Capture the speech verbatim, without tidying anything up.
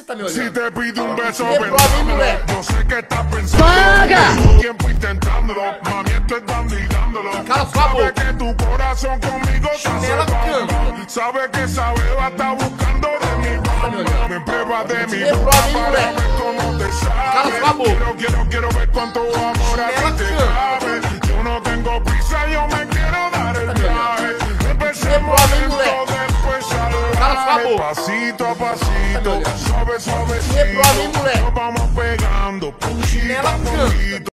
tá me olhando? Si te pido un beso, Qué ven, pro a mí, dámelo. moleque. Yo sé que estás pensando. Paga. Llevo tiempo intentándolo. Mami, esto es dando y dándolo. Cala sua Sabe boca. que tu corazón conmigo se hace Chinela bamba. cama. Sabe que esa beba está buscando de mi bamba. Me prueba de mi Qué pro a mí, para moleque. ver cómo te sabe. Cala sua boca. Quiero, quiero, quiero ver cuánto amor a Chinela ti te cama. cabe. Yo no tengo prisa, yo me quiero dar el viaje. Empecemos Qué pro a mí, lento, moleque. después Cala sua salvaje. boca. Pasito a pasito, suave, Qué pro a mí, suavecito. moleque. Nos vamos pegando, poquito Chinela a cama. poquito.